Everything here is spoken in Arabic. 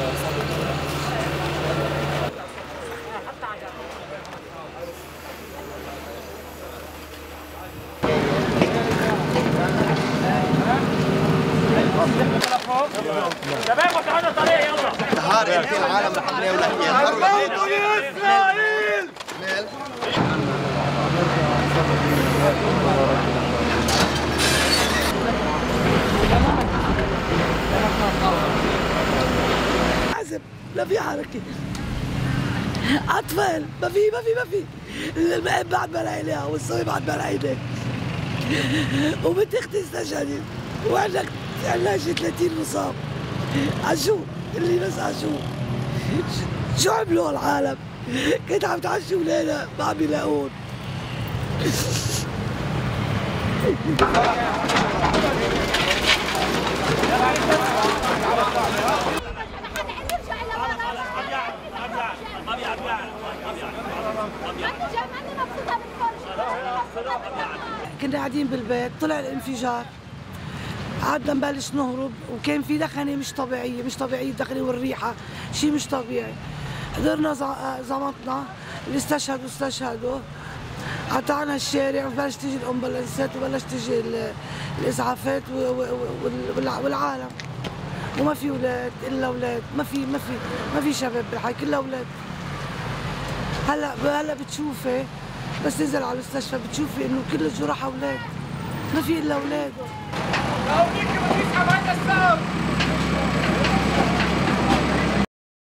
شباب وتعالوا طريق يلا. نهار انت العالم رح تلاقي ولا اسرائيل. حزب لا في حركه، اطفال ما في الماء بعد ما لقيناها والصوي بعد ما لقيناه، وبنت اختي استشهدت وعندنا شي 30 مصاب. عشو اللي بس عشو شو عملوا العالم؟ كنت عم تعشي ولادها ما عم يلاقون. كنا قاعدين بالبيت طلع الانفجار، قعدنا نبلش نهرب وكان في دخنه مش طبيعيه الدخنه والريحه شيء مش طبيعي. قدرنا زمطنا اللي استشهدوا قطعنا الشارع وبلش تيجي الامبولانسات وبلش تيجي الاسعافات والعالم، وما في اولاد الا اولاد، ما في شباب بالحي، كلها اولاد. هلا بتشوفي بس نزل على المستشفى بتشوفي انه كل الجراح اولاد، ما في الا اولاد.